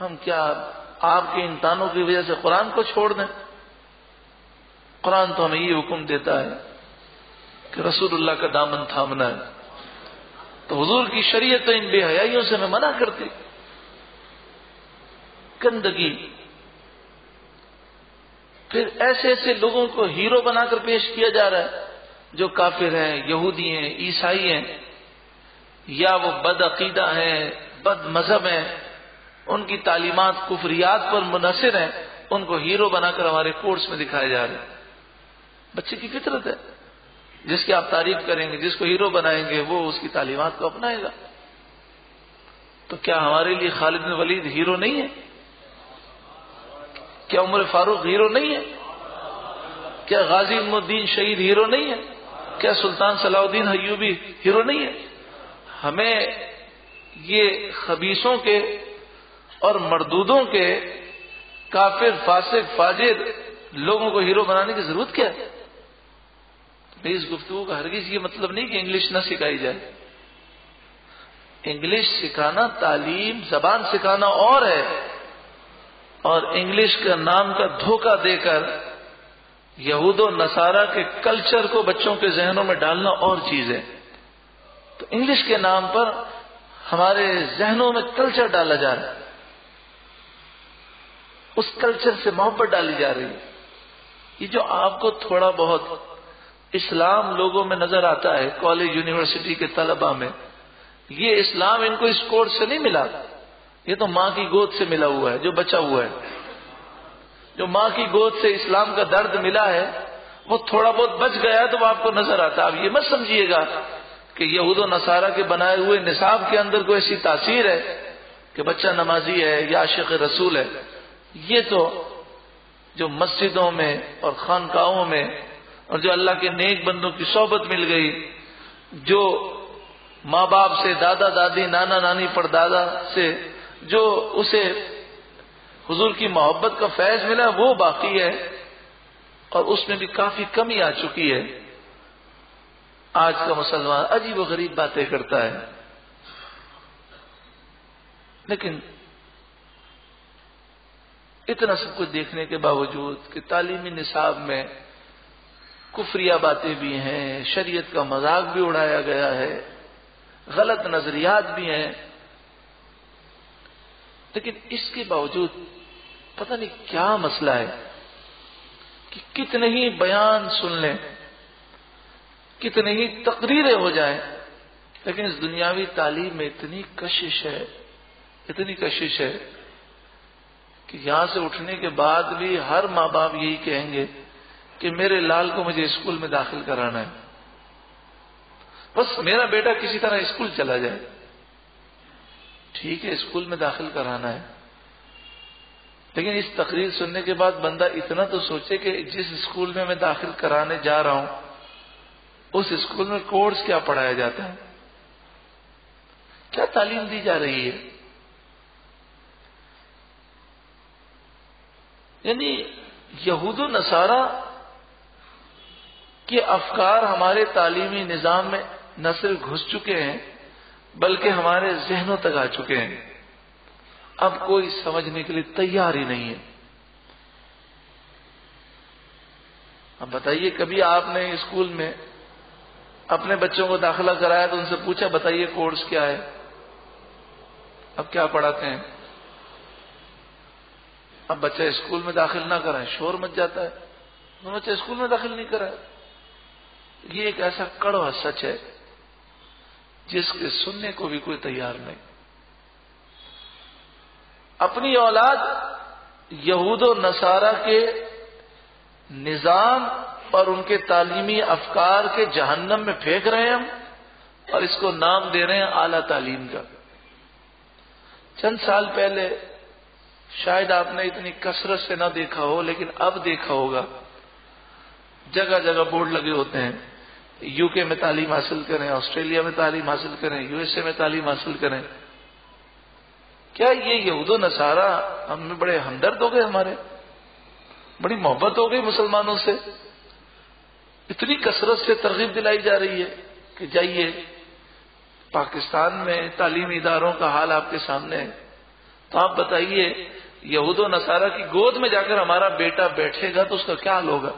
ہم کیا آپ کے ان تانوں کی وجہ سے قرآن کو چھوڑ دیں؟ قرآن تو ہمیں یہ حکم دیتا ہے کہ رسول اللہ کا دامن تھامنا ہے. تو حضور کی شریعت ان بے حیائیوں سے ہمیں منع کرتی. گندگی. پھر ایسے ایسے لوگوں کو ہیرو بنا کر پیش کیا جا رہا ہے جو کافر ہیں، یہودی ہیں، عیسائی ہیں، یا وہ بد عقیدہ ہیں، بد مذہب ہیں، ان کی تعلیمات کفریات پر منحصر ہیں، ان کو ہیرو بنا کر ہمارے کورس میں دکھائے جا رہے ہیں. بچے کی فطرت ہے، جس کی آپ تعریف کریں گے، جس کو ہیرو بنائیں گے، وہ اس کی تعلیمات کو اپنائے گا. تو کیا ہمارے لیے خالد بن ولید ہیرو نہیں ہے؟ کیا عمر فاروق ہیرو نہیں ہے؟ کیا غازی علم الدین شہید ہیرو نہیں ہے؟ کیا سلطان صلاح الدین ایوبی ہیرو نہیں ہے؟ ہمیں یہ خبیثوں کے اور مردودوں کے کافر فاسق فاجر لوگوں کو ہیرو بنانے کی ضرورت کیا ہے؟ اس گفتگو کا ہرگز یہ مطلب نہیں کہ انگلش نہ سکھائی جائے. انگلش سکھانا، تعلیم، زبان سکھانا اور ہے، اور انگلش کا نام کا دھوکہ دے کر یہود و نصارہ کے کلچر کو بچوں کے ذہنوں میں ڈالنا اور چیز ہے. تو انگلش کے نام پر ہمارے ذہنوں میں کلچر ڈالا جا رہا ہے، اس کلچر سے محبت ڈالی جا رہی ہے. یہ جو آپ کو تھوڑا بہت اسلام لوگوں میں نظر آتا ہے کالج یونیورسٹی کے طلباء میں، یہ اسلام ان کو اس کورس سے نہیں ملا. یہ تو ماں کی گود سے ملا ہوا ہے، جو بچا ہوا ہے. جو ماں کی گود سے اسلام کا درد ملا ہے وہ تھوڑا بہت بچ گیا تو وہ آپ کو نظر آتا. آپ یہ مت سمجھیے گا کہ یہود و نصارہ کے بنائے ہوئے نصاب کے اندر کوئی ایسی تاثیر ہے کہ بچہ نمازی ہے یا عاشق رسول ہے. یہ تو جو مسجدوں میں اور خانقاہوں میں اور جو اللہ کے نیک بندوں کی صحبت مل گئی، جو ماں باپ سے، دادا دادی، نانا نانی، پردادا سے جو اسے حضور کی محبت کا فیض ملا، وہ باقی ہے، اور اس میں بھی کافی کمی آ چکی ہے. آج کا مسلمان عجیب و غریب باتیں کرتا ہے، لیکن اتنا سب کچھ دیکھنے کے باوجود کہ تعلیمی نصاب میں کفریہ باتیں بھی ہیں، شریعت کا مذاق بھی اڑایا گیا ہے، غلط نظریات بھی ہیں، لیکن اس کے باوجود پتہ نہیں کیا مسئلہ ہے کہ کتنے ہی بیان سن لیں، کتنے ہی تقریریں ہو جائیں، لیکن اس دنیاوی تعلیم میں اتنی کشش ہے، اتنی کشش ہے کہ یہاں سے اٹھنے کے بعد بھی ہر ماں باپ یہی کہیں گے کہ میرے لال کو مجھے اسکول میں داخل کرانا ہے، بس میرا بیٹا کسی طرح اسکول چلا جائے. ٹھیک ہے، اسکول میں داخل کرانا ہے، لیکن اس تقریر سننے کے بعد بندہ اتنا تو سوچے کہ جس اسکول میں میں داخل کرانے جا رہا ہوں اس اسکول میں کورس کیا پڑھایا جاتا ہے، کیا تعلیم دی جا رہی ہے. یعنی یہود و نصارہ کے افکار ہمارے تعلیمی نظام میں نہ صرف گھس چکے ہیں بلکہ ہمارے ذہنوں تک آ چکے ہیں. اب کوئی سمجھنے کے لیے تیار ہی نہیں ہے. اب بتائیے، کبھی آپ نے اسکول میں اپنے بچوں کو داخلہ کرایا تو ان سے پوچھا بتائیے کورس کیا ہے، اب کیا پڑھاتے ہیں؟ اب بچہ اسکول میں داخل نہ کرائے شور مچ جاتا ہے، بچہ اسکول میں داخل نہیں کرائے. یہ ایک ایسا کڑوا سچ ہے جس کے سننے کو بھی کوئی تیار نہیں. اپنی اولاد یہود و نصارہ کے نظام اور ان کے تعلیمی افکار کے جہنم میں پھینک رہے ہیں ہم، اور اس کو نام دے رہے ہیں اعلیٰ تعلیم کا. چند سال پہلے شاید آپ نے اتنی کثرت سے نہ دیکھا ہو، لیکن اب دیکھا ہوگا جگہ جگہ بورڈ لگے ہوتے ہیں، یو کے میں تعلیم حاصل کریں، آسٹریلیا میں تعلیم حاصل کریں، یو ایس اے میں تعلیم حاصل کریں. کیا یہ یہود و نصارہ ہم میں بڑے ہمدرد ہو گئے، ہمارے بڑی محبت ہو گئی مسلمانوں سے؟ اتنی کثرت سے ترغیب دلائی جا رہی ہے کہ جائیے. پاکستان میں تعلیمی اداروں کا حال آپ کے سامنے ہے. تو آپ بتائیے یہود و نصارہ کی گود میں جا کر ہمارا بیٹا بیٹھے گا تو اس کا کیا حال ہوگا؟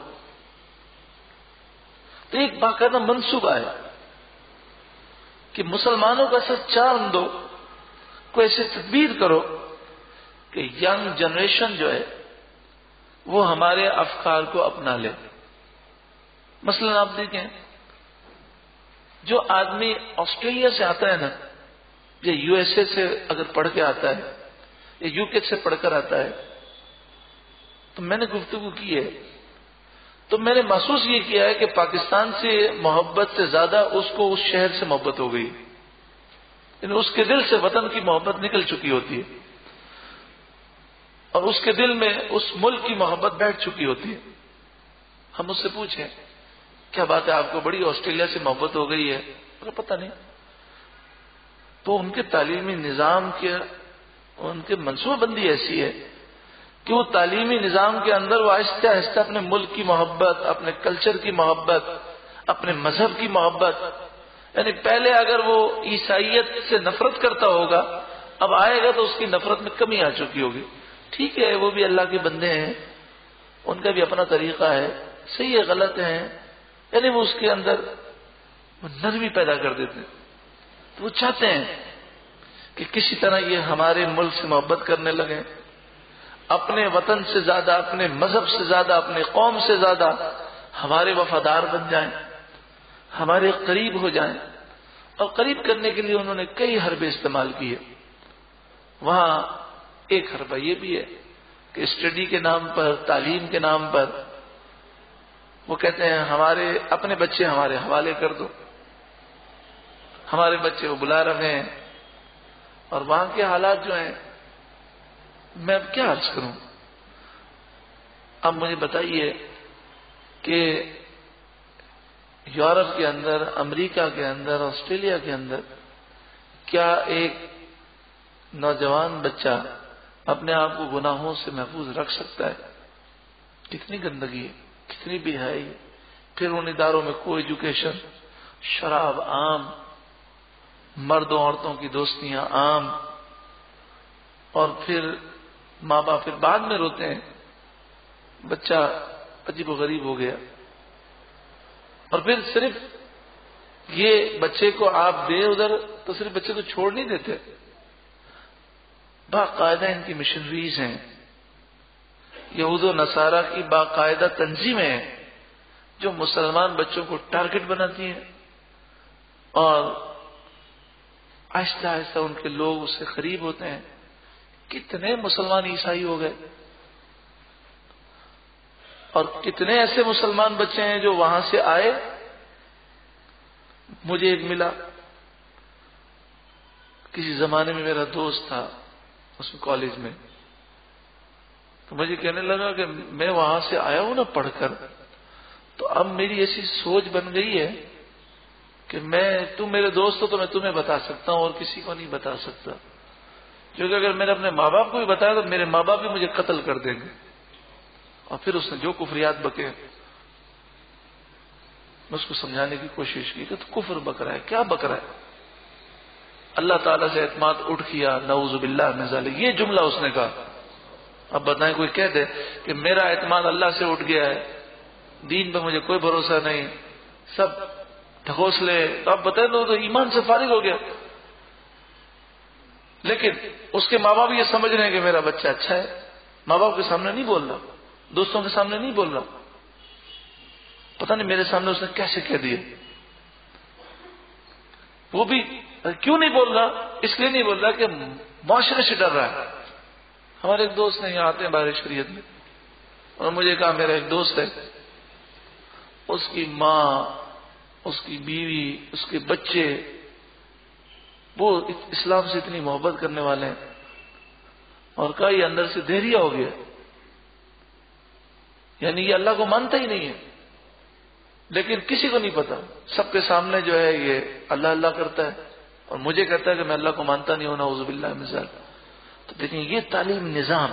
تو ایک باقاعدہ منصوبہ ہے کہ مسلمانوں کا سچ چاند دو، کوئی ایسی تدبیر کرو کہ ینگ جنریشن جو ہے وہ ہمارے افکار کو اپنا لے۔ مثلا آپ دیکھیں، جو آدمی آسٹریلیا سے آتا ہے نا، یا یو ایس اے سے اگر پڑھ کے آتا ہے یا یو کے سے پڑھ کر آتا ہے، تو میں نے گفتگو کی ہے تو میں نے محسوس یہ کیا ہے کہ پاکستان سے محبت سے زیادہ اس کو اس شہر سے محبت ہو گئی، یعنی اس کے دل سے وطن کی محبت نکل چکی ہوتی ہے اور اس کے دل میں اس ملک کی محبت بیٹھ چکی ہوتی ہے۔ ہم اس سے پوچھیں کیا بات ہے، آپ کو بڑی آسٹریلیا سے محبت ہو گئی ہے؟ پتہ نہیں۔ تو ان کے تعلیمی نظام کے، ان کے منصوبہ بندی ایسی ہے کہ وہ تعلیمی نظام کے اندر وہ آہستہ آہستہ اپنے ملک کی محبت، اپنے کلچر کی محبت، اپنے مذہب کی محبت، یعنی پہلے اگر وہ عیسائیت سے نفرت کرتا ہوگا، اب آئے گا تو اس کی نفرت میں کمی آ چکی ہوگی۔ ٹھیک ہے، وہ بھی اللہ کے بندے ہیں، ان کا بھی اپنا طریقہ ہے، صحیح ہے غلط ہے، یعنی وہ اس کے اندر وہ نرمی پیدا کر دیتے ہیں۔ تو وہ چاہتے ہیں کہ کسی طرح یہ ہمارے ملک سے محبت کرنے لگیں، اپنے وطن سے زیادہ، اپنے مذہب سے زیادہ، اپنے قوم سے زیادہ ہمارے وفادار بن جائیں، ہمارے قریب ہو جائیں۔ اور قریب کرنے کے لیے انہوں نے کئی حربے استعمال کیے۔ وہاں ایک حربہ یہ بھی ہے کہ اسٹڈی کے نام پر، تعلیم کے نام پر وہ کہتے ہیں ہمارے اپنے بچے ہمارے حوالے کر دو، ہمارے بچے وہ بلا رہے ہیں۔ اور وہاں کے حالات جو ہیں، میں اب کیا عرض کروں۔ اب مجھے بتائیے کہ یورپ کے اندر، امریکہ کے اندر، آسٹریلیا کے اندر کیا ایک نوجوان بچہ اپنے آپ کو گناہوں سے محفوظ رکھ سکتا ہے؟ کتنی گندگی ہے، کتنی بے حیائی۔ پھر ان اداروں میں کو ایجوکیشن، شراب عام، مردوں عورتوں کی دوستیاں عام، اور پھر ماں باپ پھر بعد میں روتے ہیں بچہ عجیب و غریب ہو گیا۔ اور پھر صرف یہ بچے کو آپ دے ادھر تو صرف بچے کو چھوڑ نہیں دیتے، باقاعدہ ان کی مشنریز ہیں، یہود و نصارہ کی باقاعدہ تنظیمیں ہیں جو مسلمان بچوں کو ٹارگٹ بناتی ہیں، اور آہستہ آہستہ ان کے لوگ اس سے قریب ہوتے ہیں۔ کتنے مسلمان عیسائی ہو گئے، اور کتنے ایسے مسلمان بچے ہیں جو وہاں سے آئے۔ مجھے ایک ملا، کسی زمانے میں میرا دوست تھا اس کالج میں، تو مجھے کہنے لگا کہ میں وہاں سے آیا ہوں نا پڑھ کر، تو اب میری ایسی سوچ بن گئی ہے کہ تم میرے دوست ہو تو میں تمہیں بتا سکتا ہوں اور کسی کو نہیں بتا سکتا، کیونکہ اگر میں نے اپنے ماں باپ کو بھی بتایا تو میرے ماں باپ بھی مجھے قتل کر دیں گے۔ اور پھر اس نے جو کفریات بکے، میں اس کو سمجھانے کی کوشش کی کہ تو کفر بک رہا ہے، کیا بک رہا ہے؟ اللہ تعالیٰ سے اعتماد اٹھ کیا، نعوذ باللہ من ذالک، یہ جملہ اس نے کہا۔ اب بتائیں کوئی کہہ دے کہ میرا اعتماد اللہ سے اٹھ گیا ہے، دین پہ مجھے کوئی بھروسہ نہیں، سب ڈھکوس لے، تو آپ بتائیں تو ایمان سے فارغ ہو گیا۔ لیکن اس کے ماں باپ یہ سمجھ رہے ہیں کہ میرا بچہ اچھا ہے، ماں باپ کے سامنے نہیں بول رہا، دوستوں کے سامنے نہیں بول رہا، پتہ نہیں میرے سامنے اس نے کیسے کہہ دیا۔ وہ بھی کیوں نہیں بول رہا؟ اس لیے نہیں بول رہا کہ معاشرے سے ڈر رہا ہے۔ ہمارے ایک دوست نے یہاں آتے ہیں باہر شریعت میں، اور مجھے کہا میرا ایک دوست ہے، اس کی ماں، اس کی بیوی، اس کے بچے، وہ اسلام سے اتنی محبت کرنے والے ہیں، اور کہا یہ اندر سے دہریہ ہو گیا، یعنی یہ اللہ کو مانتا ہی نہیں ہے، لیکن کسی کو نہیں پتا، سب کے سامنے جو ہے یہ اللہ اللہ کرتا ہے، اور مجھے کہتا ہے کہ میں اللہ کو مانتا نہیں ہوں، نعوذ باللہ من ذالک۔ تو دیکھیں یہ تعلیم نظام،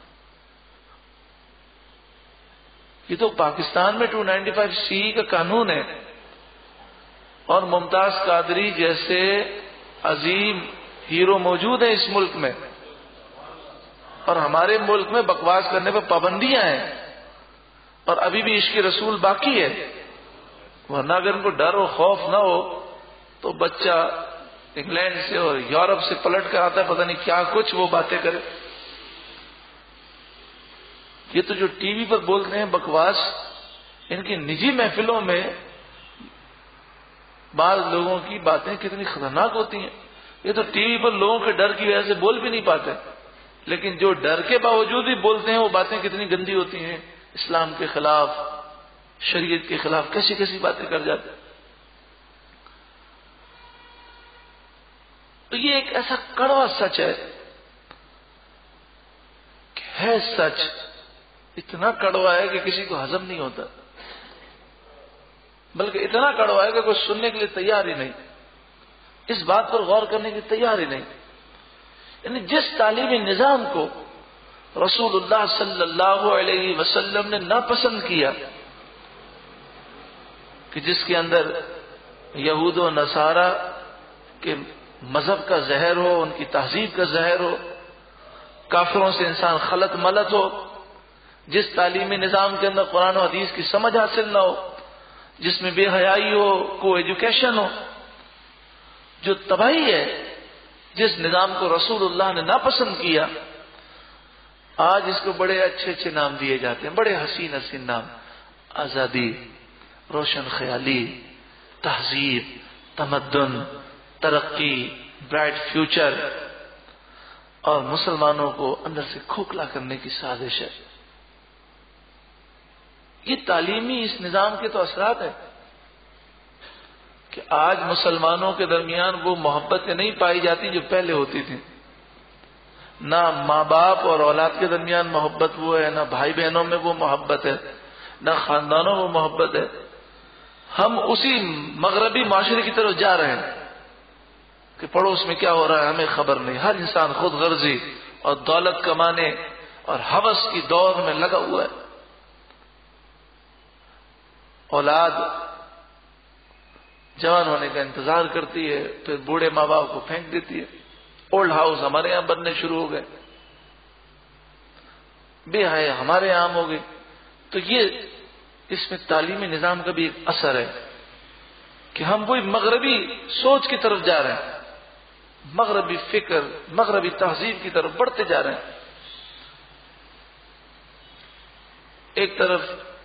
یہ تو پاکستان میں 295C کا قانون ہے، اور ممتاز قادری جیسے عظیم ہیرو موجود ہیں اس ملک میں، اور ہمارے ملک میں بکواس کرنے پر پابندیاں ہیں، اور ابھی بھی عشق رسول باقی ہے. ورنہ اگر ان کو ڈر و خوف نہ ہو تو بچہ انگلینڈ سے اور یورپ سے پلٹ کر آتا ہے، پتہ نہیں کیا کچھ وہ باتیں کرے. یہ تو جو ٹی وی پر بولتے ہیں بکواس، ان کی نجی محفلوں میں بعض لوگوں کی باتیں کتنی خطرناک ہوتی ہیں. یہ تو ٹی وی پر لوگوں کے ڈر کی وجہ سے بول بھی نہیں پاتے، لیکن جو ڈر کے باوجود بھی بولتے ہیں وہ باتیں کتنی گندی ہوتی ہیں، اسلام کے خلاف، شریعت کے خلاف کیسی کیسی باتیں کر جاتے ہیں. تو یہ ایک ایسا کڑوا سچ ہے کہ ہے سچ اتنا کڑوا ہے کہ کسی کو ہضم نہیں ہوتا، بلکہ اتنا کڑوا ہے کہ کوئی سننے کے لیے تیار ہی نہیں، اس بات پر غور کرنے کی تیار ہی نہیں. یعنی جس تعلیمی نظام کو رسول اللہ صلی اللہ علیہ وسلم نے ناپسند کیا، کہ جس کے اندر یہود و نصارہ کے مذہب کا زہر ہو، ان کی تہذیب کا زہر ہو، کافروں سے انسان خلط ملط ہو، جس تعلیمی نظام کے اندر قرآن و حدیث کی سمجھ حاصل نہ ہو، جس میں بے حیائی ہو، کو ایجوکیشن ہو، جو تباہی ہے، جس نظام کو رسول اللہ نے ناپسند کیا، آج اس کو بڑے اچھے اچھے نام دیے جاتے ہیں، بڑے حسین حسین نام، آزادی، روشن خیالی، تہذیب، تمدن، ترقی، برائٹ فیوچر، اور مسلمانوں کو اندر سے کھوکھلا کرنے کی سازش ہے. یہ تعلیمی اس نظام کے تو اثرات ہیں کہ آج مسلمانوں کے درمیان وہ محبتیں نہیں پائی جاتی جو پہلے ہوتی تھیں. نہ ماں باپ اور اولاد کے درمیان محبت وہ ہے، نہ بھائی بہنوں میں وہ محبت ہے، نہ خاندانوں میں محبت ہے. ہم اسی مغربی معاشرے کی طرف جا رہے ہیں کہ پڑوس میں کیا ہو رہا ہے ہمیں خبر نہیں. ہر انسان خود غرضی اور دولت کمانے اور ہوس کی دور میں لگا ہوا ہے. اولاد جوان ہونے کا انتظار کرتی ہے، پھر بوڑھے ماں باپ کو پھینک دیتی ہے. اولڈ ہاؤس ہمارے یہاں بننے شروع ہو گئے، بے حیائی ہمارے یہاں ہو گئی. تو یہ اس میں تعلیمی نظام کا بھی ایک اثر ہے کہ ہم وہی مغربی سوچ کی طرف جا رہے ہیں، مغربی فکر، مغربی تہذیب کی طرف بڑھتے جا رہے ہیں. ایک طرف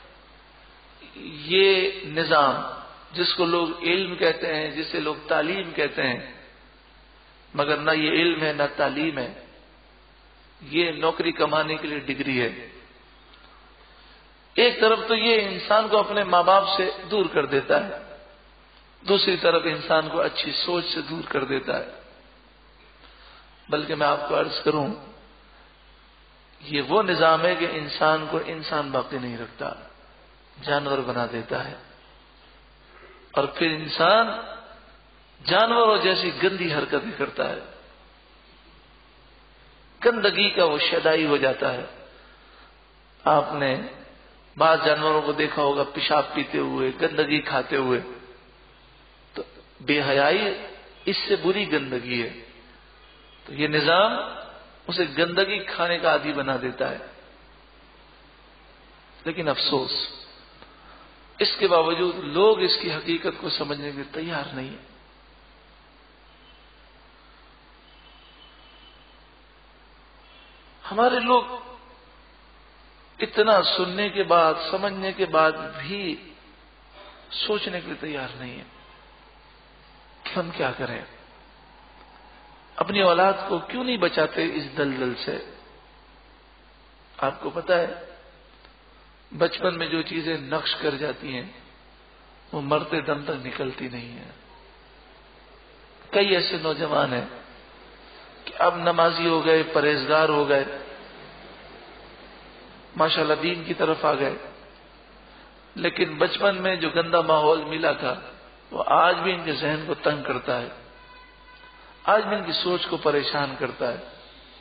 یہ نظام جس کو لوگ علم کہتے ہیں، جسے لوگ تعلیم کہتے ہیں، مگر نہ یہ علم ہے نہ تعلیم ہے، یہ نوکری کمانے کے لیے ڈگری ہے. ایک طرف تو یہ انسان کو اپنے ماں باپ سے دور کر دیتا ہے، دوسری طرف انسان کو اچھی سوچ سے دور کر دیتا ہے. بلکہ میں آپ کو عرض کروں، یہ وہ نظام ہے کہ انسان کو انسان باقی نہیں رکھتا، جانور بنا دیتا ہے، اور پھر انسان جانوروں جیسی گندی حرکتیں کرتا ہے، گندگی کا وہ شیدائی ہو جاتا ہے. آپ نے بعض جانوروں کو دیکھا ہوگا پیشاب پیتے ہوئے، گندگی کھاتے ہوئے. تو بے حیائی اس سے بری گندگی ہے. تو یہ نظام اسے گندگی کھانے کا عادی بنا دیتا ہے. لیکن افسوس، اس کے باوجود لوگ اس کی حقیقت کو سمجھنے کے لیے تیار نہیں ہیں. ہمارے لوگ اتنا سننے کے بعد، سمجھنے کے بعد بھی سوچنے کے لیے تیار نہیں ہیں کہ ہم کیا کریں. اپنی اولاد کو کیوں نہیں بچاتے اس دلدل سے؟ آپ کو پتا ہے بچپن میں جو چیزیں نقش کر جاتی ہیں وہ مرتے دم تک نکلتی نہیں ہیں. کئی ایسے نوجوان ہیں کہ اب نمازی ہو گئے، پرہیزگار ہو گئے، ماشاءاللہ دین کی طرف آ گئے، لیکن بچپن میں جو گندا ماحول ملا تھا وہ آج بھی ان کے ذہن کو تنگ کرتا ہے، آج بھی ان کی سوچ کو پریشان کرتا ہے.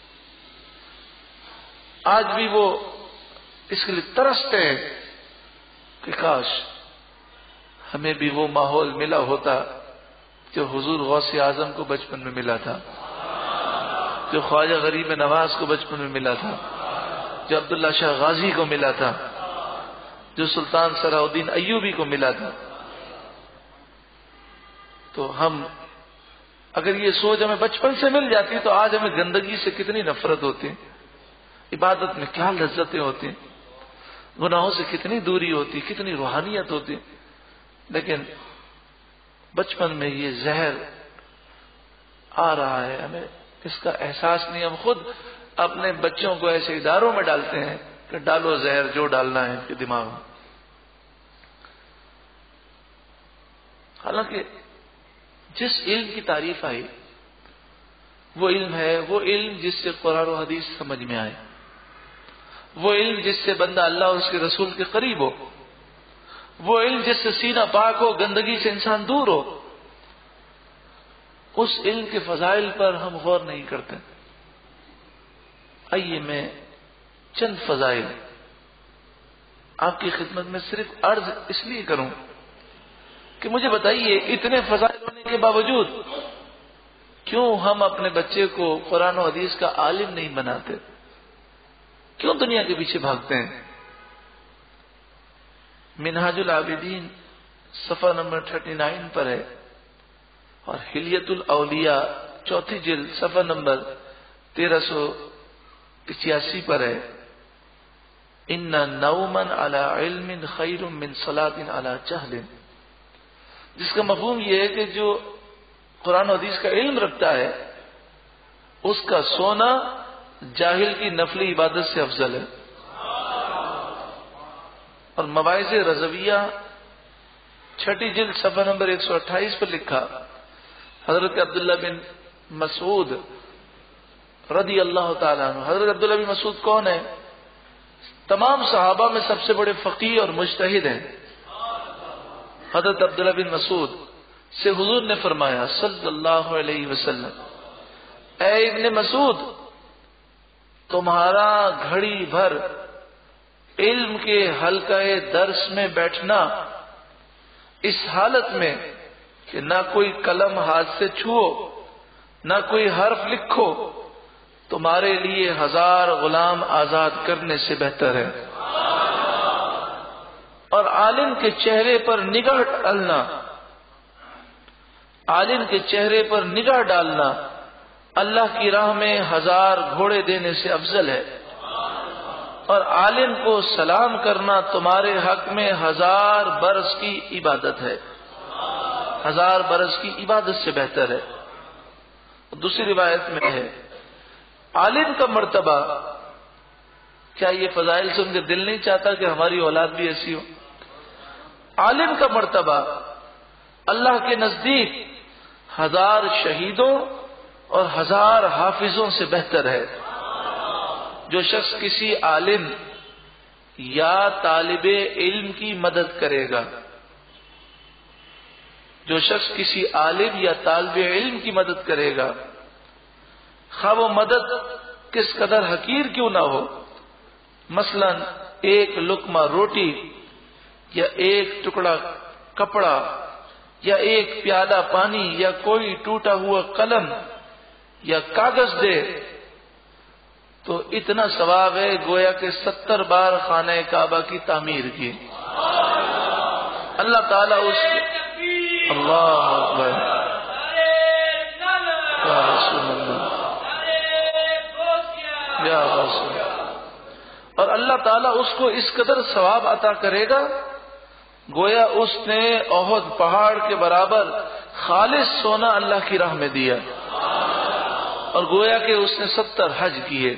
آج بھی وہ اس کے لیے ترستے ہیں کہ کاش ہمیں بھی وہ ماحول ملا ہوتا جو حضور غوث اعظم کو بچپن میں ملا تھا. جو خواجہ غریب نواز کو بچپن میں ملا تھا، جو عبداللہ شاہ غازی کو ملا تھا، جو سلطان صلاح الدین ایوبی کو ملا تھا. تو ہم اگر یہ سوچ ہمیں بچپن سے مل جاتی تو آج ہمیں گندگی سے کتنی نفرت ہوتی، عبادت میں کیا لذتیں ہوتی، گناہوں سے کتنی دوری ہوتی، کتنی روحانیت ہوتی. لیکن بچپن میں یہ زہر آ رہا ہے، ہمیں اس کا احساس نہیں. ہم خود اپنے بچوں کو ایسے اداروں میں ڈالتے ہیں کہ ڈالو زہر جو ڈالنا ہے ان کے دماغ میں. حالانکہ جس علم کی تعریف آئی وہ علم ہے، وہ علم جس سے قرآن و حدیث سمجھ میں آئے، وہ علم جس سے بندہ اللہ اور اس کے رسول کے قریب ہو، وہ علم جس سے سینہ پاک ہو، گندگی سے انسان دور ہو. اس علم کے فضائل پر ہم غور نہیں کرتے. آئیے میں چند فضائل آپ کی خدمت میں صرف عرض اس لیے کروں کہ مجھے بتائیے اتنے فضائل ہونے کے باوجود کیوں ہم اپنے بچے کو قرآن و حدیث کا عالم نہیں بناتے؟ کیوں دنیا کے پیچھے بھاگتے ہیں؟ منہاج العابدین صفحہ نمبر 39 پر ہے، اور حلیت الاولیاء چوتھی جلد صفحہ نمبر 1385 پر ہے، ان نوما علی علم خیر من صلاۃ علی جہل. جس کا مفہوم یہ ہے کہ جو قرآن و حدیث کا علم رکھتا ہے اس کا سونا جاہل کی نفلی عبادت سے افضل ہے. اور مواعظ رضویہ چھٹی جلد صفحہ نمبر 128 پر لکھا، حضرت عبداللہ بن مسعود رضی اللہ تعالیٰ عنہ. حضرت عبداللہ بن مسعود کون ہے؟ تمام صحابہ میں سب سے بڑے فقیہ اور مجتہد ہیں. حضرت عبداللہ بن مسعود سے حضور نے فرمایا صلی اللہ علیہ وسلم، اے ابن مسعود، تمہارا گھڑی بھر علم کے حلقہ درس میں بیٹھنا اس حالت میں کہ نہ کوئی قلم ہاتھ سے چھو نہ کوئی حرف لکھو، تمہارے لیے 1000 غلام آزاد کرنے سے بہتر ہے. اور عالم کے چہرے پر نگاہ ڈالنا، عالم کے چہرے پر نگاہ ڈالنا اللہ کی راہ میں 1000 گھوڑے دینے سے افضل ہے. اور عالم کو سلام کرنا تمہارے حق میں 1000 برس کی عبادت ہے، 1000 برس کی عبادت سے بہتر ہے. دوسری روایت میں ہے عالم کا مرتبہ. کیا یہ فضائل سن کے دل نہیں چاہتا کہ ہماری اولاد بھی ایسی ہو؟ عالم کا مرتبہ اللہ کے نزدیک 1000 شہیدوں اور 1000 حافظوں سے بہتر ہے. جو شخص کسی عالم یا طالب علم کی مدد کرے گا، جو شخص کسی عالم یا طالب علم کی مدد کرے گا، خواہ وہ مدد کس قدر حقیر کیوں نہ ہو، مثلا ایک لقمہ روٹی یا ایک ٹکڑا کپڑا یا ایک پیالہ پانی یا کوئی ٹوٹا ہوا قلم یا کاغذ دے، تو اتنا ثواب ہے گویا کہ 70 بار خانہ کعبہ کی تعمیر کی. اللہ تعالیٰ اس اللہ اکبر یا رسول اللہ یا رسول، اور اللہ تعالیٰ اس کو اس قدر ثواب عطا کرے گا گویا اس نے احد پہاڑ کے برابر خالص سونا اللہ کی راہ میں دیا، اور گویا کہ اس نے 70 حج کیے.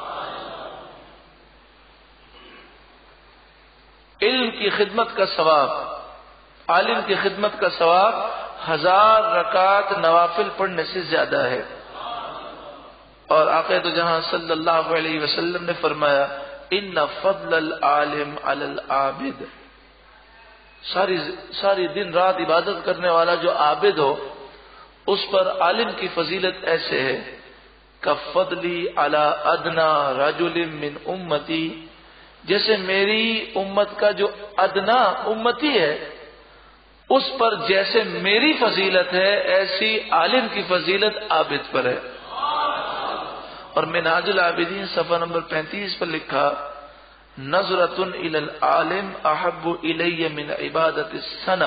علم کی خدمت کا ثواب، عالم کی خدمت کا ثواب 1000 رکعت نوافل پڑھنے سے زیادہ ہے. اور آقا تو جہاں صلی اللہ علیہ وسلم نے فرمایا ان فضل العالم علی العابد، ساری دن رات عبادت کرنے والا جو عابد ہو اس پر عالم کی فضیلت ایسے ہے کفضلی علی ادنا رجل من امتی، جیسے میری امت کا جو ادنا امتی ہے اس پر جیسے میری فضیلت ہے ایسی عالم کی فضیلت عابد پر ہے. اور منہاج العابدین صفحہ نمبر 35 پر لکھا نظرۃ الی العالم احب الی من عبادت السنہ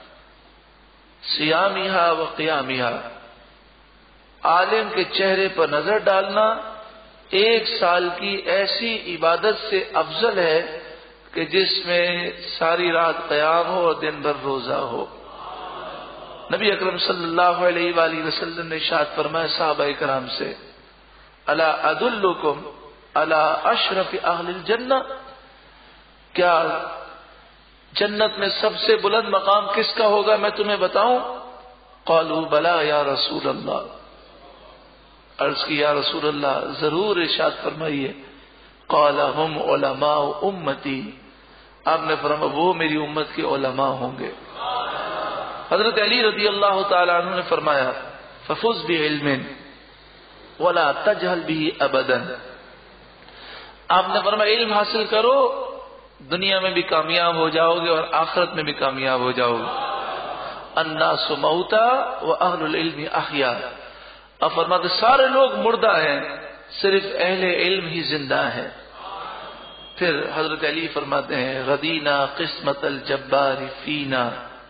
صیامها و قیامها، عالم کے چہرے پر نظر ڈالنا ایک سال کی ایسی عبادت سے افضل ہے کہ جس میں ساری رات قیام ہو اور دن بھر روزہ ہو۔ نبی اکرم صلی اللہ علیہ وآلہ وسلم نے ارشاد فرمایا صحابہ کرام سے، الا ادلکم علی اشرف اہل الجنہ، کیا جنت میں سب سے بلند مقام کس کا ہوگا میں تمہیں بتاؤں؟ قالوا بلا یا رسول اللہ، عرض کی یا رسول اللہ ضرور، ارشاد فرمائیے۔ قال هم علماء امتی، آپ نے فرمایا وہ میری امت کے علماء ہوں گے۔ حضرت علی رضی اللہ تعالی عنہ نے فرمایا ففز بعلم ولا تجہل به ابدا، آپ نے فرمایا علم حاصل کرو، دنیا میں بھی کامیاب ہو جاؤ گے اور آخرت میں بھی کامیاب ہو جاؤ گے۔ الناس موتى واہل العلم احیاء، اب فرماتے سارے لوگ مردہ ہیں، صرف اہل علم ہی زندہ ہیں۔ پھر حضرت علی فرماتے ہیں رضینا قسمت الجبار فینا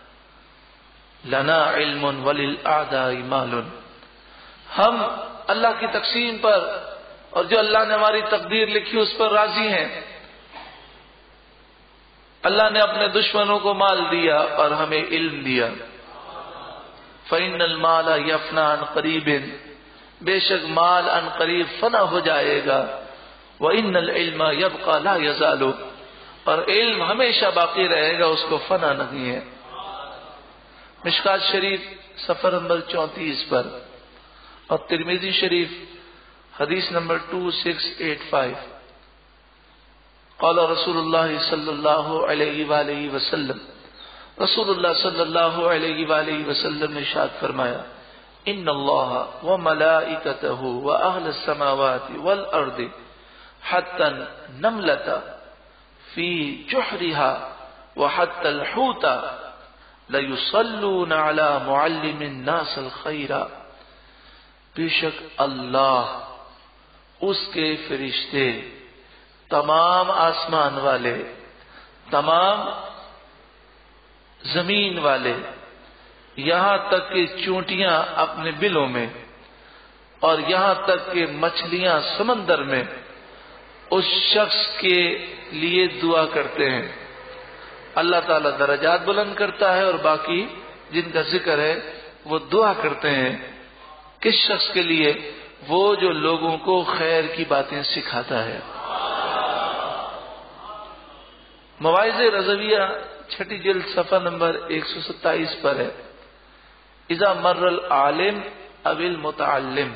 لنا علم وللأعداء مال، ہم اللہ کی تقسیم پر اور جو اللہ نے ہماری تقدیر لکھی اس پر راضی ہیں۔ اللہ نے اپنے دشمنوں کو مال دیا اور ہمیں علم دیا۔ فإن المال يفنى عن قریب، بے شک مال عن قریب فنا ہو جائے گا۔ وإن العلم يبقى لا يزال، اور علم ہمیشہ باقی رہے گا، اس کو فنا نہیں ہے۔ مشکات شریف صفحہ نمبر 34 پر اور ترمذی شریف حدیث نمبر 2685 قال رسول اللہ صلی اللہ علیہ وآلہ وسلم، رسول اللہ صلی اللہ علیہ وآلہ وسلم نے ارشاد فرمایا ان اللہ وملائکتہ واہل السماوات والارض حتی النملۃ فی جحرها وحتی الحوت لیصلون علی معلم الناس الخیر، بے شک اللہ، اس کے فرشتے، تمام آسمان والے، تمام زمین والے، یہاں تک کہ چونٹیاں اپنے بلوں میں اور یہاں تک کہ مچھلیاں سمندر میں اس شخص کے لیے دعا کرتے ہیں۔ اللہ تعالیٰ درجات بلند کرتا ہے اور باقی جن کا ذکر ہے وہ دعا کرتے ہیں۔ کس شخص کے لیے؟ وہ جو لوگوں کو خیر کی باتیں سکھاتا ہے۔ مواعظ رضویہ چھٹی جلد صفحہ نمبر 127 پر ہے اذا مر العالم او المتعلم،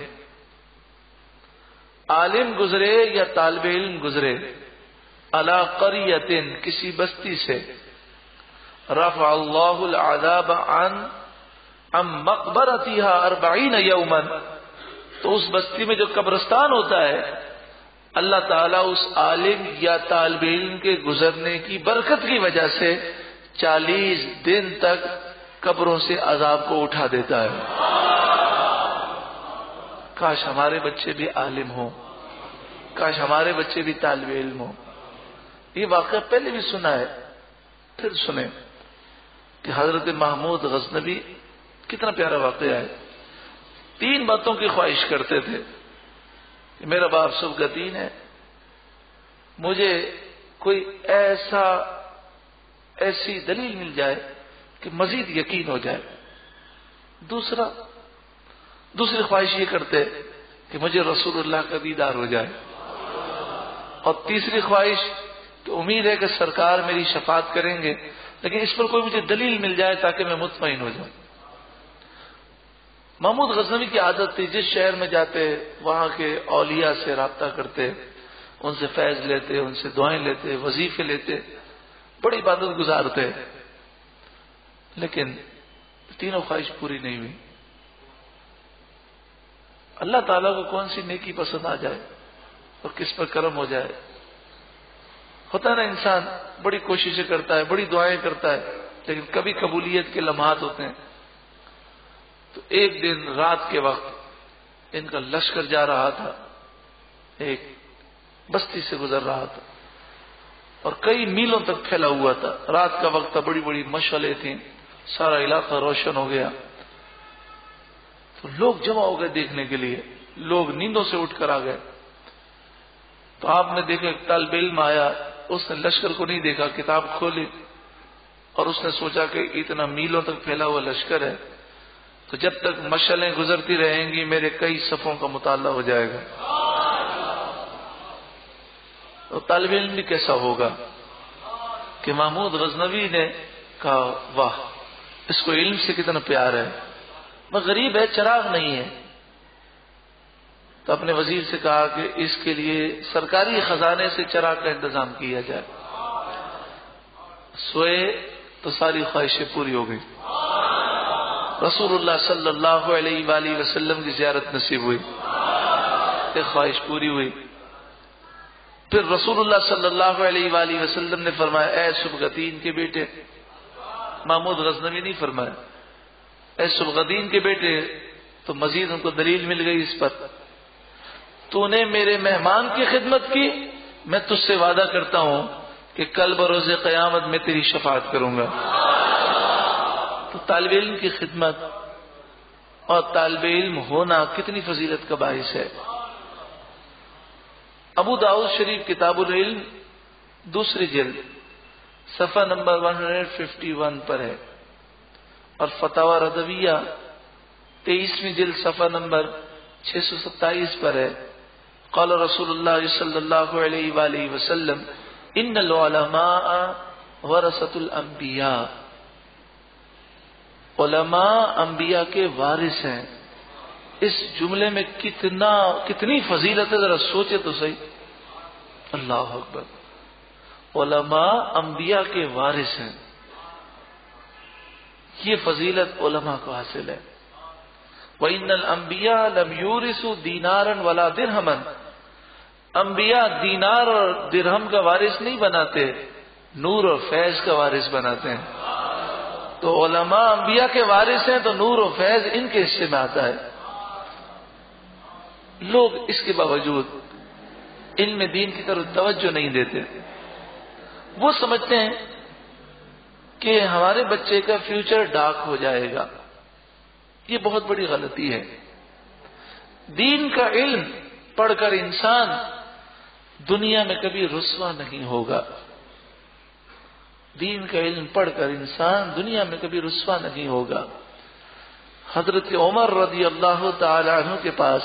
عالم گزرے یا طالب علم گزرے، علی قریۃ، کسی بستی سے، رفع اللہ العذاب عن مقبرتها 40 یوما، تو اس بستی میں جو قبرستان ہوتا ہے اللہ تعالیٰ اس عالم یا طالب علم کے گزرنے کی برکت کی وجہ سے 40 دن تک قبروں سے عذاب کو اٹھا دیتا ہے۔ کاش ہمارے بچے بھی عالم ہوں، کاش ہمارے بچے بھی طالب علم ہوں۔ یہ واقعہ پہلے بھی سنا ہے، پھر سنیں کہ حضرت محمود غزنوی، کتنا پیارا واقعہ ہے، 3 باتوں کی خواہش کرتے تھے کہ میرا باپ صبح دین ہے، مجھے کوئی ایسی دلیل مل جائے کہ مزید یقین ہو جائے۔ دوسری خواہش یہ کرتے کہ مجھے رسول اللہ کا دیدار ہو جائے، اور تیسری خواہش کہ امید ہے کہ سرکار میری شفاعت کریں گے، لیکن اس پر کوئی مجھے دلیل مل جائے تاکہ میں مطمئن ہو جاؤں۔ محمود غزنوی کی عادت تھی جس شہر میں جاتے وہاں کے اولیاء سے رابطہ کرتے، ان سے فیض لیتے، ان سے دعائیں لیتے، وظیفے لیتے، بڑی عبادت گزارتے، لیکن تینوں خواہش پوری نہیں ہوئی۔ اللہ تعالیٰ کو کون سی نیکی پسند آ جائے اور کس پر کرم ہو جائے۔ ہوتا ہے نا، انسان بڑی کوششیں کرتا ہے، بڑی دعائیں کرتا ہے، لیکن کبھی قبولیت کے لمحات ہوتے ہیں۔ تو ایک دن رات کے وقت ان کا لشکر جا رہا تھا ایک بستی سے گزر رہا تھا اور کئی میلوں تک پھیلا ہوا تھا. رات کا وقت تھا, بڑی بڑی مشعلیں تھیں, سارا علاقہ روشن ہو گیا. تو لوگ جمع ہو گئے دیکھنے کے لیے, لوگ نیندوں سے اٹھ کر آ گئے. تو آپ نے دیکھا ایک طالب علم آیا, اس نے لشکر کو نہیں دیکھا, کتاب کھولی اور اس نے سوچا کہ اتنا میلوں تک پھیلا ہوا لشکر ہے, تو جب تک مشعلیں گزرتی رہیں گی میرے کئی صفوں کا مطالعہ ہو جائے گا. تو طالب علم بھی کیسا ہوگا کہ محمود غزنوی نے کہا واہ اس کو علم سے کتنا پیار ہے, وہ غریب ہے, چراغ نہیں ہے. تو اپنے وزیر سے کہا کہ اس کے لیے سرکاری خزانے سے چراغ کا انتظام کیا جائے. سوئے تو ساری خواہشیں پوری ہو گئی. رسول اللہ صلی اللہ علیہ وآلہ وسلم کی زیارت نصیب ہوئی, ایک خواہش پوری ہوئی. پھر رسول اللہ صلی اللہ علیہ وآلہ وسلم نے فرمایا اے سبغتین کے بیٹے, محمود غزنوی نہیں فرمایا, اے سبغتین کے بیٹے. تو مزید ان کو دلیل مل گئی اس پر, تو نے میرے مہمان کی خدمت کی, میں تجھ سے وعدہ کرتا ہوں کہ کل بروز قیامت میں تیری شفاعت کروں گا. تو طالب علم کی خدمت اور طالب علم ہونا کتنی فضیلت کا باعث ہے. ابو داؤد شریف کتاب العلم دوسری جلد صفحہ نمبر 151 پر ہے, اور فتاوی رضویہ 23ویں جلد صفحہ نمبر 627 پر ہے. قال رسول اللہ صلی اللہ علیہ وآلہ وسلم ان العلماء ورثۃ الانبیاء, علماء انبیاء کے وارث ہیں. اس جملے میں کتنی فضیلت ہے, ذرا سوچے تو صحیح. اللہ اکبر, علماء انبیاء کے وارث ہیں, یہ فضیلت علماء کو حاصل ہے. وَإِنَّ الْأَنْبِيَاءَ لَمْ يُورِثُوا دِينَارًا وَلَا دِرْهَمًا, انبیاء دینار اور درہم کا وارث نہیں بناتے, نور اور فیض کا وارث بناتے ہیں. تو علماء انبیاء کے وارث ہیں تو نور و فیض ان کے حصے میں آتا ہے. لوگ اس کے باوجود علم دین کی طرف توجہ نہیں دیتے. وہ سمجھتے ہیں کہ ہمارے بچے کا فیوچر ڈارک ہو جائے گا. یہ بہت بڑی غلطی ہے. دین کا علم پڑھ کر انسان دنیا میں کبھی رسوا نہیں ہوگا. دین کا علم پڑھ کر انسان دنیا میں کبھی رسوا نہیں ہوگا. حضرت عمر رضی اللہ تعالی عنہ کے پاس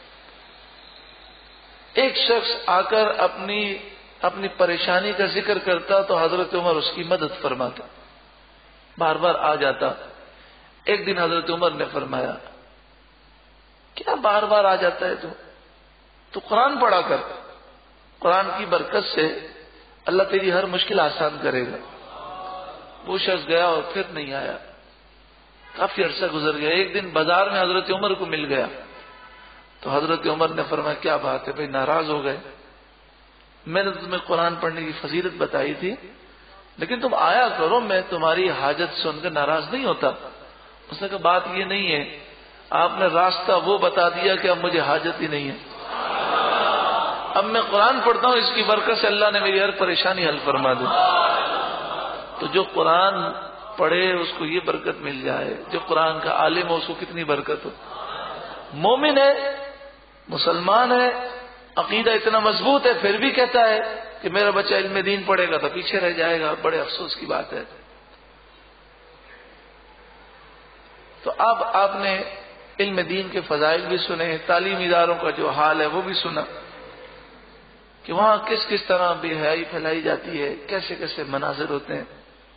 ایک شخص آ کر اپنی پریشانی کا ذکر کرتا تو حضرت عمر اس کی مدد فرماتا. بار بار آ جاتا. ایک دن حضرت عمر نے فرمایا کیا بار بار آ جاتا ہے تو قرآن پڑھا کر, قرآن کی برکت سے اللہ تیری ہر مشکل آسان کرے گا. وہ شخص گیا اور پھر نہیں آیا. کافی عرصہ گزر گیا. ایک دن بازار میں حضرت عمر کو مل گیا تو حضرت عمر نے فرمایا کیا بات ہے بھائی, ناراض ہو گئے؟ میں نے تمہیں قرآن پڑھنے کی فضیلت بتائی تھی, لیکن تم آیا کرو, میں تمہاری حاجت سن کر ناراض نہیں ہوتا. اس نے کہا بات یہ نہیں ہے, آپ نے راستہ وہ بتا دیا کہ اب مجھے حاجت ہی نہیں ہے. اب میں قرآن پڑھتا ہوں, اس کی برکت سے اللہ نے میری ہر پریشانی حل فرما دی. تو جو قرآن پڑھے اس کو یہ برکت مل جائے, جو قرآن کا عالم ہو اس کو کتنی برکت ہو. مومن ہے, مسلمان ہے, عقیدہ اتنا مضبوط ہے, پھر بھی کہتا ہے کہ میرا بچہ علم دین پڑھے گا تو پیچھے رہ جائے گا. بڑے افسوس کی بات ہے. تو اب آپ نے علم دین کے فضائل بھی سنے, تعلیمی اداروں کا جو حال ہے وہ بھی سنا کہ وہاں کس کس طرح بے حیائی پھیلائی جاتی ہے, کیسے کیسے مناظر ہوتے ہیں.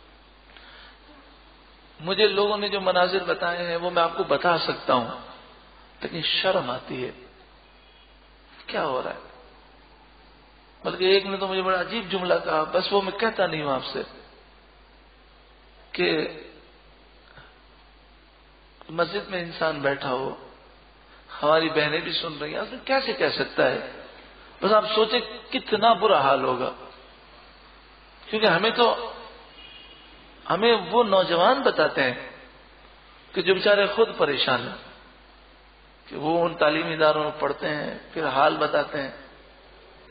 مجھے لوگوں نے جو مناظر بتائے ہیں وہ میں آپ کو بتا سکتا ہوں, لیکن شرم آتی ہے کیا ہو رہا ہے. بلکہ ایک نے تو مجھے بڑا عجیب جملہ کہا, بس وہ میں کہتا نہیں ہوں آپ سے, کہ مسجد میں انسان بیٹھا ہو, ہماری بہنیں بھی سن رہی ہیں, کیسے کہہ سکتا ہے. بس آپ سوچیں کتنا برا حال ہوگا, کیونکہ ہمیں وہ نوجوان بتاتے ہیں کہ جو بیچارے خود پریشان ہیں, کہ وہ ان تعلیمی اداروں میں پڑھتے ہیں, پھر حال بتاتے ہیں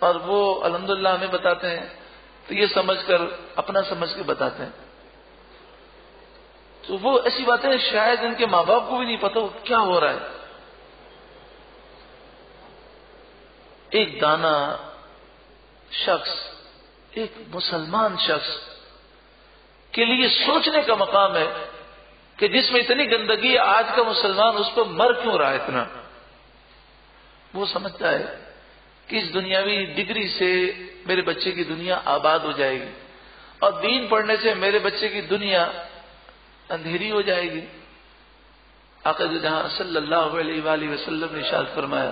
اور وہ الحمدللہ ہمیں بتاتے ہیں تو یہ سمجھ کر اپنا سمجھ کے بتاتے ہیں. تو وہ ایسی باتیں شاید ان کے ماں باپ کو بھی نہیں پتا کیا ہو رہا ہے. ایک دانا شخص، ایک مسلمان شخص کے لیے سوچنے کا مقام ہے کہ جس میں اتنی گندگی ہے، آج کا مسلمان اس پر مر کیوں رہا ہے اتنا. وہ سمجھتا ہے کہ اس دنیاوی ڈگری سے میرے بچے کی دنیا آباد ہو جائے گی، اور دین پڑھنے سے میرے بچے کی دنیا اندھیری ہو جائے گی. آقا جہاں صلی اللہ علیہ وآلہ وسلم نے ارشاد فرمایا،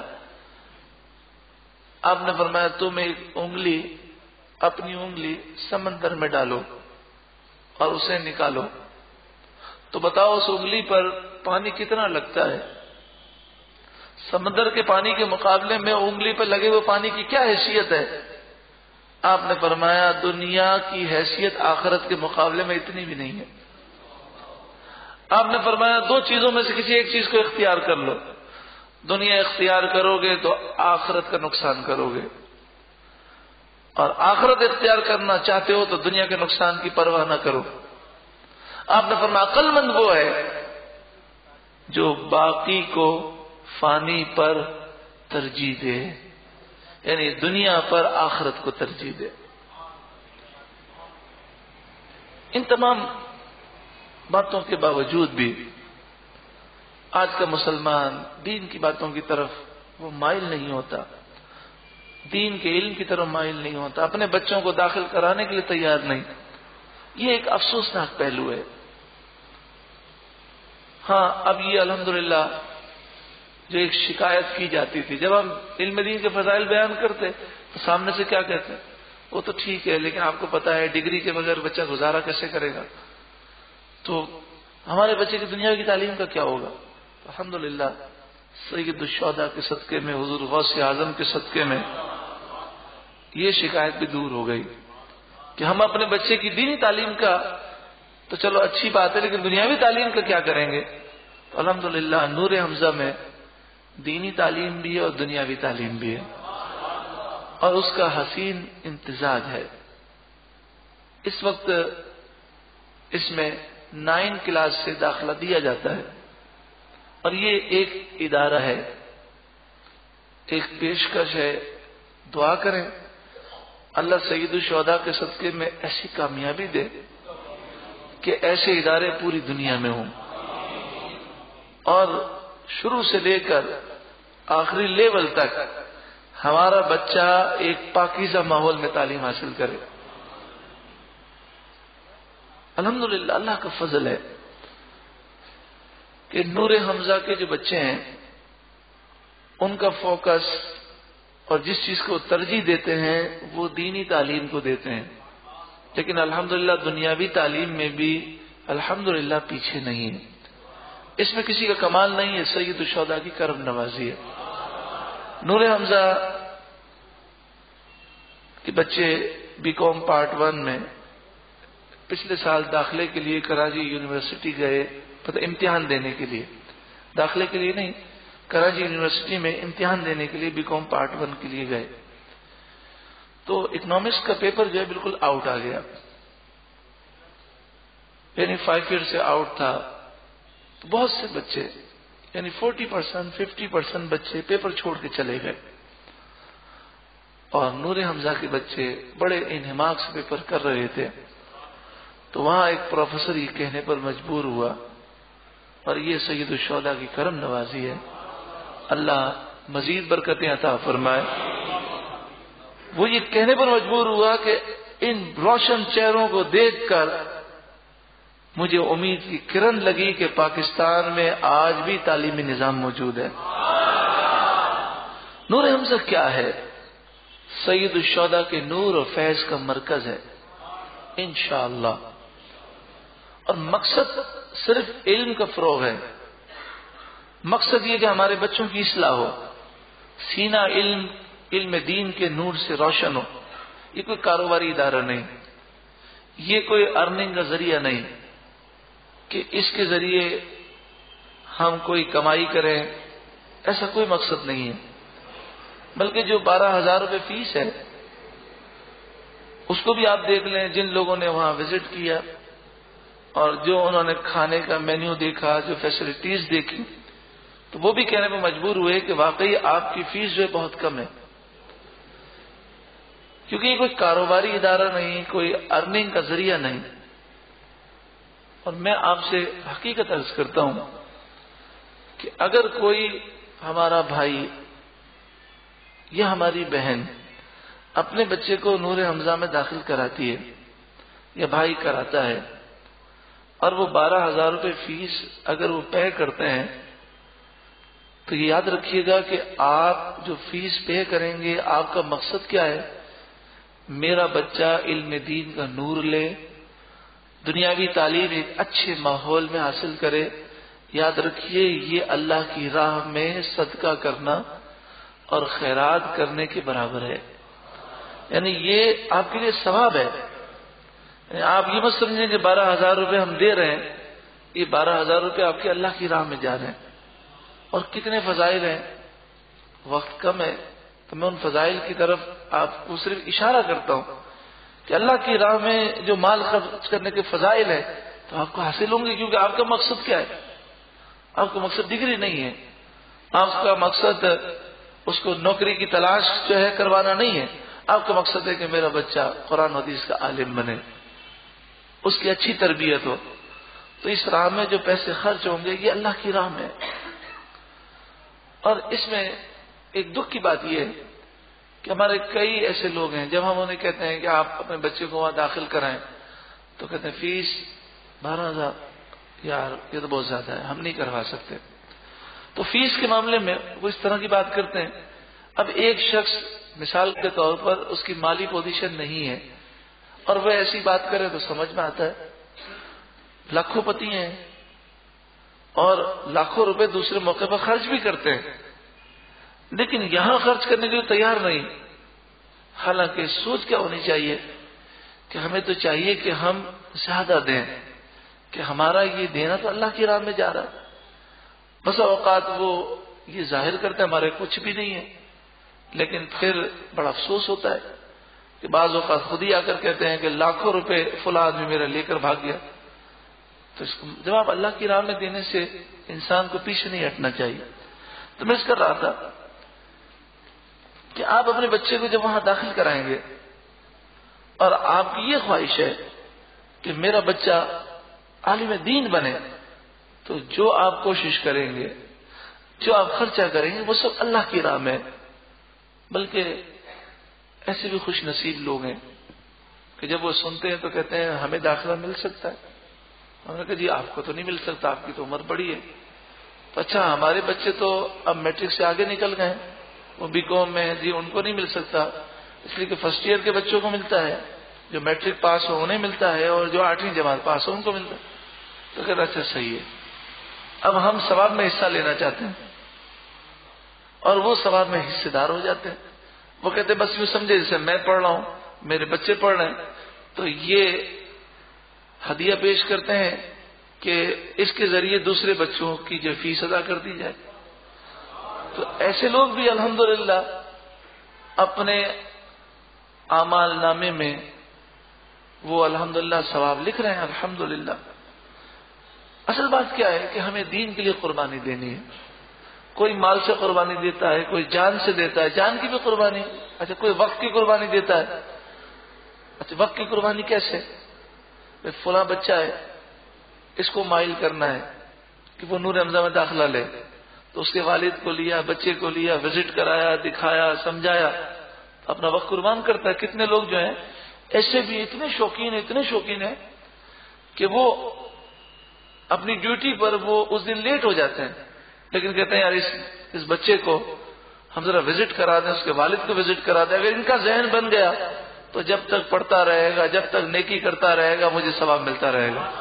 آپ نے فرمایا تم ایک انگلی، اپنی انگلی سمندر میں ڈالو اور اسے نکالو تو بتاؤ اس انگلی پر پانی کتنا لگتا ہے؟ سمندر کے پانی کے مقابلے میں انگلی پر لگے ہوئے پانی کی کیا حیثیت ہے؟ آپ نے فرمایا دنیا کی حیثیت آخرت کے مقابلے میں اتنی بھی نہیں ہے. آپ نے فرمایا دو چیزوں میں سے کسی ایک چیز کو اختیار کر لو. دنیا اختیار کرو گے تو آخرت کا نقصان کرو گے، اور آخرت اختیار کرنا چاہتے ہو تو دنیا کے نقصان کی پرواہ نہ کرو. آپ نے فرمایا عقل مند وہ ہے جو باقی کو فانی پر ترجیح دے، یعنی دنیا پر آخرت کو ترجیح دے. ان تمام باتوں کے باوجود بھی آج کا مسلمان دین کی باتوں کی طرف وہ مائل نہیں ہوتا، دین کے علم کی طرف مائل نہیں ہوتا، اپنے بچوں کو داخل کرانے کے لیے تیار نہیں. یہ ایک افسوسناک پہلو ہے. ہاں اب یہ الحمدللہ جو ایک شکایت کی جاتی تھی جب ہم علم دین کے فضائل بیان کرتے تو سامنے سے کیا کہتے ہیں، وہ تو ٹھیک ہے لیکن آپ کو پتا ہے ڈگری کے بغیر بچہ گزارا کیسے کرے گا، تو ہمارے بچے کی دنیا کی تعلیم کا کیا ہوگا. الحمدللہ سید الشہداء کے صدقے میں، حضور غوث اعظم کے صدقے میں یہ شکایت بھی دور ہو گئی کہ ہم اپنے بچے کی دینی تعلیم کا تو چلو اچھی بات ہے لیکن دنیاوی تعلیم کا کیا کریں گے. تو الحمدللہ نور حمزہ میں دینی تعلیم بھی ہے اور دنیاوی تعلیم بھی ہے، اور اس کا حسین امتزاج ہے. اس وقت اس میں 9 کلاس سے داخلہ دیا جاتا ہے، اور یہ ایک ادارہ ہے، ایک پیشکش ہے. دعا کریں اللہ سید الشہداء کے صدقے میں ایسی کامیابی دے کہ ایسے ادارے پوری دنیا میں ہوں، اور شروع سے لے کر آخری لیول تک ہمارا بچہ ایک پاکیزہ ماحول میں تعلیم حاصل کرے. الحمدللہ اللہ کا فضل ہے کہ نور حمزہ کے جو بچے ہیں ان کا فوکس اور جس چیز کو ترجیح دیتے ہیں وہ دینی تعلیم کو دیتے ہیں، لیکن الحمدللہ دنیاوی تعلیم میں بھی الحمدللہ پیچھے نہیں ہے. اس میں کسی کا کمال نہیں ہے، سید الشہداء کی کرم نوازی ہے. نور حمزہ کے بچے بی کام پارٹ 1 میں پچھلے سال داخلے کے لیے کراچی یونیورسٹی گئے، امتحان دینے کے لیے، داخلے کے لیے نہیں، کراچی یونیورسٹی میں امتحان دینے کے لیے بی کام پارٹ 1 کے لیے گئے. تو اکنامکس کا پیپر جو ہے بالکل آؤٹ آ گیا، یعنی 5 ایئر سے آؤٹ تھا. تو بہت سے بچے یعنی 40% 50% بچے پیپر چھوڑ کے چلے گئے، اور نور حمزہ کے بچے بڑے انہماک سے پیپر کر رہے تھے. تو وہاں ایک پروفیسر یہ کہنے پر مجبور ہوا، اور یہ سید الشہداء کی کرم نوازی ہے، اللہ مزید برکتیں عطا فرمائے. وہ یہ کہنے پر مجبور ہوا کہ ان روشن چہروں کو دیکھ کر مجھے امید کی کرن لگی کہ پاکستان میں آج بھی تعلیمی نظام موجود ہے. نور حمزہ کیا ہے؟ سید الشہداء کے نور اور فیض کا مرکز ہے انشاءاللہ. اور مقصد صرف علم کا فروغ ہے، مقصد یہ کہ ہمارے بچوں کی اصلاح ہو، سینہ علم دین کے نور سے روشن ہو. یہ کوئی کاروباری ادارہ نہیں، یہ کوئی ارننگ کا ذریعہ نہیں کہ اس کے ذریعے ہم کوئی کمائی کریں، ایسا کوئی مقصد نہیں ہے. بلکہ جو 12,000 روپے فیس ہے اس کو بھی آپ دیکھ لیں، جن لوگوں نے وہاں وزٹ کیا اور جو انہوں نے کھانے کا مینیو دیکھا، جو فیسلٹیز دیکھی، تو وہ بھی کہنے پہ مجبور ہوئے کہ واقعی آپ کی فیس جو ہے بہت کم ہے، کیونکہ یہ کوئی کاروباری ادارہ نہیں، کوئی ارننگ کا ذریعہ نہیں۔ اور میں آپ سے حقیقت عرض کرتا ہوں کہ اگر کوئی ہمارا بھائی یا ہماری بہن اپنے بچے کو نور حمزہ میں داخل کراتی ہے یا بھائی کراتا ہے اور وہ 12,000 روپے فیس اگر وہ پے کرتے ہیں، تو یہ یاد رکھیے گا کہ آپ جو فیس پے کریں گے آپ کا مقصد کیا ہے؟ میرا بچہ علم دین کا نور لے، دنیاوی تعلیم ایک اچھے ماحول میں حاصل کرے۔ یاد رکھیے یہ اللہ کی راہ میں صدقہ کرنا اور خیرات کرنے کے برابر ہے، یعنی یہ آپ کے لیے ثواب ہے۔ یعنی آپ یہ مت سمجھیں کہ 12,000 روپے ہم دے رہے ہیں، یہ 12,000 روپے آپ کے اللہ کی راہ میں جا رہے ہیں۔ اور کتنے فضائل ہیں، وقت کم ہے تو میں ان فضائل کی طرف آپ کو صرف اشارہ کرتا ہوں کہ اللہ کی راہ میں جو مال خرچ کرنے کے فضائل ہیں تو آپ کو حاصل ہوں گے، کیونکہ آپ کا مقصد کیا ہے؟ آپ کا مقصد ڈگری نہیں ہے، آپ کا مقصد اس کو نوکری کی تلاش جو ہے کروانا نہیں ہے، آپ کا مقصد ہے کہ میرا بچہ قرآن حدیث کا عالم بنے، اس کی اچھی تربیت ہو۔ تو اس راہ میں جو پیسے خرچ ہوں گے یہ اللہ کی راہ میں۔ اور اس میں ایک دکھ کی بات یہ ہے کہ ہمارے کئی ایسے لوگ ہیں، جب ہم انہیں کہتے ہیں کہ آپ اپنے بچے کو وہاں داخل کرائیں تو کہتے ہیں فیس 12,000، یار یہ تو بہت زیادہ ہے، ہم نہیں کروا سکتے۔ تو فیس کے معاملے میں وہ اس طرح کی بات کرتے ہیں۔ اب ایک شخص مثال کے طور پر اس کی مالی پوزیشن نہیں ہے اور وہ ایسی بات کرے تو سمجھ میں آتا ہے، لاکھوں پتی ہیں اور لاکھوں روپے دوسرے موقع پر خرچ بھی کرتے ہیں، لیکن یہاں خرچ کرنے کے لیے تیار نہیں۔ حالانکہ سوچ کیا ہونی چاہیے کہ ہمیں تو چاہیے کہ ہم زیادہ دیں، کہ ہمارا یہ دینا تو اللہ کی راہ میں جا رہا ہے۔ بس اوقات وہ یہ ظاہر کرتے ہیں ہمارے کچھ بھی نہیں ہے، لیکن پھر بڑا افسوس ہوتا ہے کہ بعض اوقات خود ہی آ کر کہتے ہیں کہ لاکھوں روپے فلاں آدمی میرا لے کر بھاگ گیا۔ تو اس کو جواب اللہ کی راہ میں دینے سے انسان کو پیچھے نہیں ہٹنا چاہیے۔ تو میں اس کر رہا تھا کہ آپ اپنے بچے کو جب وہاں داخل کرائیں گے اور آپ کی یہ خواہش ہے کہ میرا بچہ عالم دین بنے، تو جو آپ کوشش کریں گے، جو آپ خرچہ کریں گے وہ سب اللہ کی راہ میں۔ بلکہ ایسے بھی خوش نصیب لوگ ہیں کہ جب وہ سنتے ہیں تو کہتے ہیں ہمیں داخلہ مل سکتا ہے۔ ہم نے کہا جی آپ کو تو نہیں مل سکتا، آپ کی تو عمر بڑی ہے۔ تو اچھا ہمارے بچے تو اب میٹرک سے آگے نکل گئے ہیں، وہ بی کام میں ہیں، جی ان کو نہیں مل سکتا، اس لیے کہ فرسٹ ایئر کے بچوں کو ملتا ہے، جو میٹرک پاس ہو انہیں ملتا ہے، اور جو 8ویں جماعت پاس ہو ان کو ملتا ہے۔ تو کہتا اچھا صحیح ہے، اب ہم ثواب میں حصہ لینا چاہتے ہیں اور وہ ثواب میں حصے دار ہو جاتے ہیں۔ وہ کہتے ہیں بس یوں سمجھے جیسے میں پڑھ رہا ہوں، میرے بچے پڑھ رہے ہیں، تو یہ ہدیہ پیش کرتے ہیں کہ اس کے ذریعے دوسرے بچوں کی جو فیس ادا کر دی جائے۔ تو ایسے لوگ بھی الحمدللہ اپنے اعمال نامے میں وہ الحمدللہ ثواب لکھ رہے ہیں الحمدللہ۔ اصل بات کیا ہے کہ ہمیں دین کے لیے قربانی دینی ہے۔ کوئی مال سے قربانی دیتا ہے، کوئی جان سے دیتا ہے، جان کی بھی قربانی، اچھا کوئی وقت کی قربانی دیتا ہے۔ اچھا وقت کی قربانی کیسے؟ فلاں بچہ ہے، اس کو مائل کرنا ہے کہ وہ نور حمزہ میں داخلہ لے، تو اس کے والد کو لیا، بچے کو لیا، وزٹ کرایا، دکھایا، سمجھایا، اپنا وقت قربان کرتا ہے۔ کتنے لوگ جو ہیں ایسے بھی اتنے شوقین ہیں کہ وہ اپنی ڈیوٹی پر وہ اس دن لیٹ ہو جاتے ہیں، لیکن کہتے ہیں یار اس بچے کو ہم ذرا وزٹ کرا دیں، اس کے والد کو وزٹ کرا دیں۔ اگر ان کا ذہن بن گیا تو جب تک پڑھتا رہے گا، جب تک نیکی کرتا رہے گا، مجھے ثواب ملتا رہے گا۔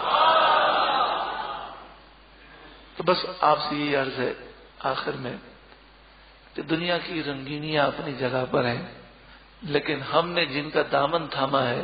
تو بس آپ سے یہ عرض ہے آخر میں کہ دنیا کی رنگینیاں اپنی جگہ پر ہیں، لیکن ہم نے جن کا دامن تھاما ہے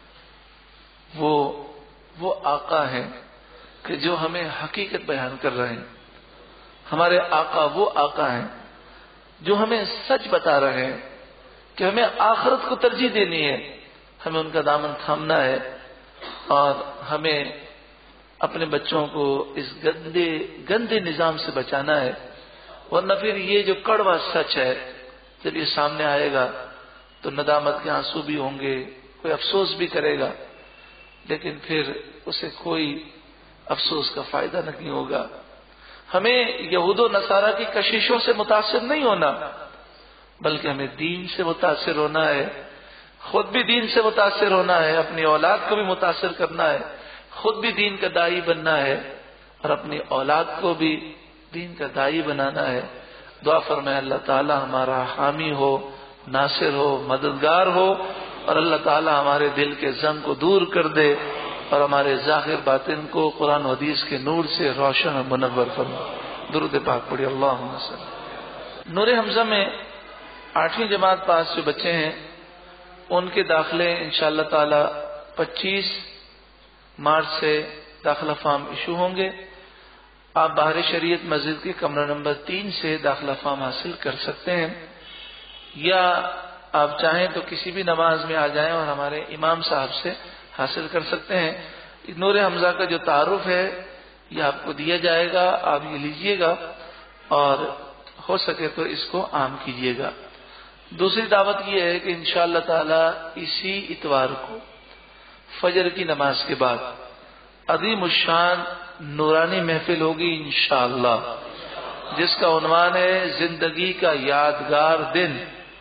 وہ آقا ہیں کہ جو ہمیں حقیقت بیان کر رہے ہیں۔ ہمارے آقا وہ آقا ہیں جو ہمیں سچ بتا رہے ہیں کہ ہمیں آخرت کو ترجیح دینی ہے، ہمیں ان کا دامن تھامنا ہے اور ہمیں اپنے بچوں کو اس گندے نظام سے بچانا ہے، ورنہ پھر یہ جو کڑوا سچ ہے جب یہ سامنے آئے گا تو ندامت کے آنسو بھی ہوں گے، کوئی افسوس بھی کرے گا، لیکن پھر اسے کوئی افسوس کا فائدہ نہیں ہوگا۔ ہمیں یہود و نصارہ کی کششوں سے متاثر نہیں ہونا، بلکہ ہمیں دین سے متاثر ہونا ہے، خود بھی دین سے متاثر ہونا ہے، اپنی اولاد کو بھی متاثر کرنا ہے، خود بھی دین کا داعی بننا ہے اور اپنی اولاد کو بھی دین کا داعی بنانا ہے۔ دعا فرمائے اللہ تعالی ہمارا حامی ہو، ناصر ہو، مددگار ہو، اور اللہ تعالی ہمارے دل کے زنگ کو دور کر دے اور ہمارے ظاہر باطن کو قرآن و حدیث کے نور سے روشن اور منور فرما۔ درود پاک پڑھی اللہم صلی۔ نور حمزہ میں 8ویں جماعت پاس جو بچے ہیں ان کے داخلے انشاءاللہ تعالی 25 مارچ سے داخلہ فارم ایشو ہوں گے۔ آپ باہر شریعت مسجد کے کمرہ نمبر 3 سے داخلہ فارم حاصل کر سکتے ہیں، یا آپ چاہیں تو کسی بھی نماز میں آ جائیں اور ہمارے امام صاحب سے حاصل کر سکتے ہیں۔ نور حمزہ کا جو تعارف ہے یہ آپ کو دیا جائے گا، آپ یہ لیجئے گا اور ہو سکے تو اس کو عام کیجئے گا۔ دوسری دعوت یہ ہے کہ انشاءاللہ تعالی اسی اتوار کو فجر کی نماز کے بعد عظیم الشان نورانی محفل ہوگی انشاءاللہ، جس کا عنوان ہے زندگی کا یادگار دن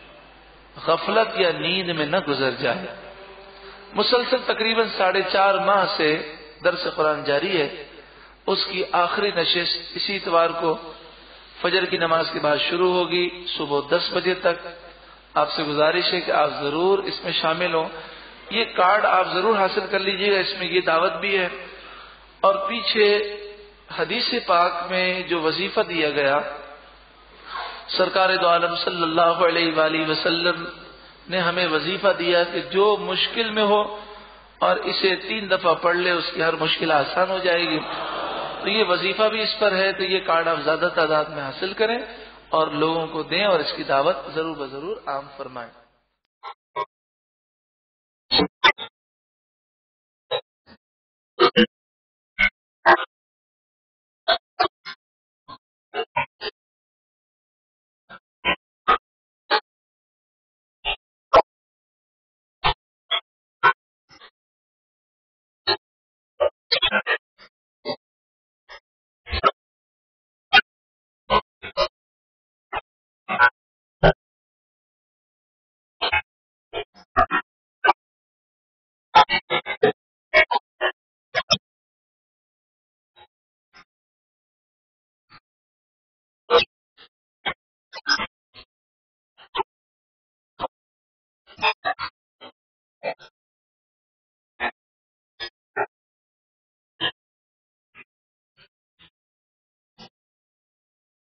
غفلت یا نیند میں نہ گزر جائے۔ مسلسل تقریباً 4.5 ماہ سے درس قرآن جاری ہے، اس کی آخری نشست اسی اتوار کو فجر کی نماز کے بعد شروع ہوگی صبح 10 بجے تک۔ آپ سے گزارش ہے کہ آپ ضرور اس میں شامل ہوں، یہ کارڈ آپ ضرور حاصل کر لیجئے گا، اس میں یہ دعوت بھی ہے، اور پیچھے حدیث پاک میں جو وظیفہ دیا گیا سرکار دو عالم صلی اللہ علیہ وآلہ وسلم نے ہمیں وظیفہ دیا کہ جو مشکل میں ہو اور اسے 3 دفعہ پڑھ لے اس کی ہر مشکل آسان ہو جائے گی، تو یہ وظیفہ بھی اس پر ہے، تو یہ کارڈ آپ زیادہ تعداد میں حاصل کریں اور لوگوں کو دیں اور اس کی دعوت ضرور بضرور عام فرمائیں۔